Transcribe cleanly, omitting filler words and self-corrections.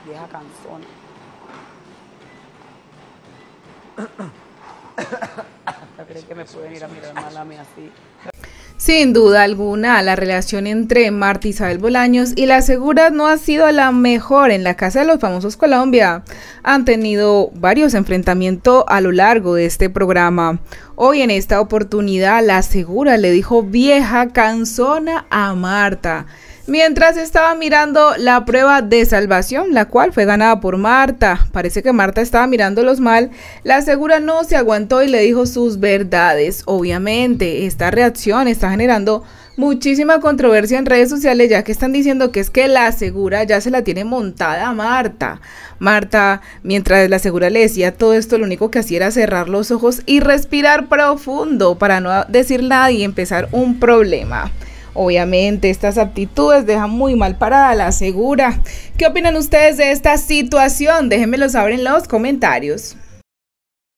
vieja cansona. ¿No creen que me pueden ir a mirar mal a mí así? Sin duda alguna, la relación entre Marta Isabel Bolaños y La Segura no ha sido la mejor en la Casa de los Famosos Colombia. Han tenido varios enfrentamientos a lo largo de este programa. Hoy en esta oportunidad, La Segura le dijo vieja cansona a Marta, mientras estaba mirando la prueba de salvación, la cual fue ganada por Marta. Parece que Marta estaba mirándolos mal. La Segura no se aguantó y le dijo sus verdades. Obviamente, esta reacción está generando muchísima controversia en redes sociales, ya que están diciendo que es que La Segura ya se la tiene montada a Marta. Marta, mientras La Segura le decía todo esto, lo único que hacía era cerrar los ojos y respirar profundo para no decir nada y empezar un problema. Obviamente estas actitudes dejan muy mal parada a La Segura. ¿Qué opinan ustedes de esta situación? Déjenmelo saber en los comentarios.